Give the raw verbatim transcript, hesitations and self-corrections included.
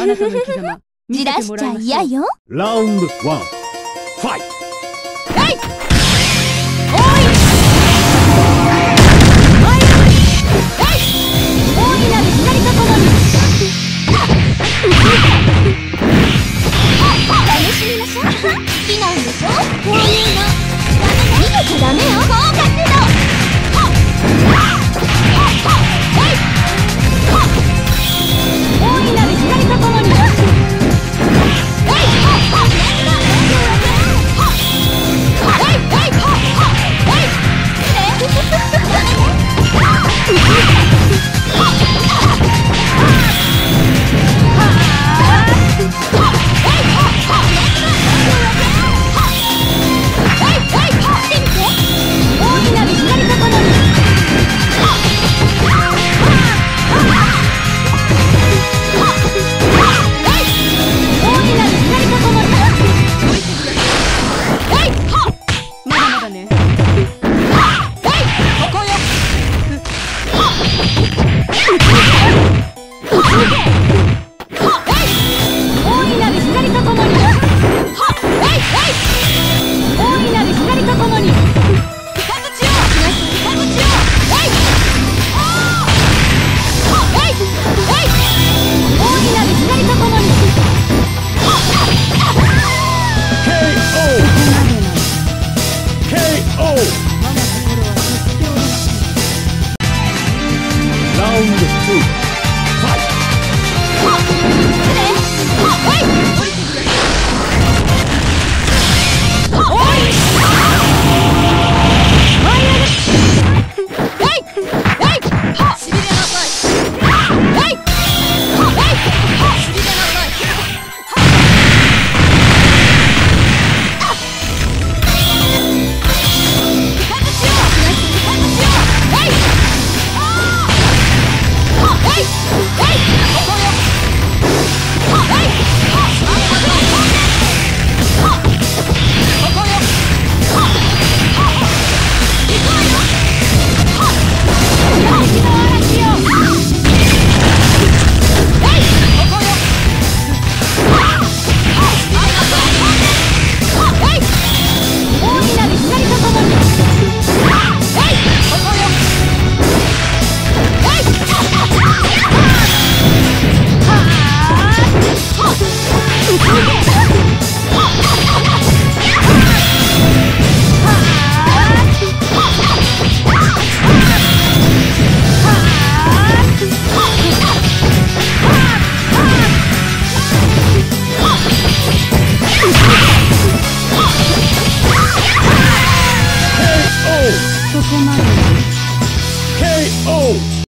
あなたの生き様見じせらしちゃてもらいましょう。 嫌よ。 ラウンドワン、ファイト。 はい。おい。はい。はい。大いなる光とともに。楽しみましょう。好きなんでしょ。こういうの。逃げちゃダメよ。高角度。大いなる光とともに。 ここまで。 ケーオー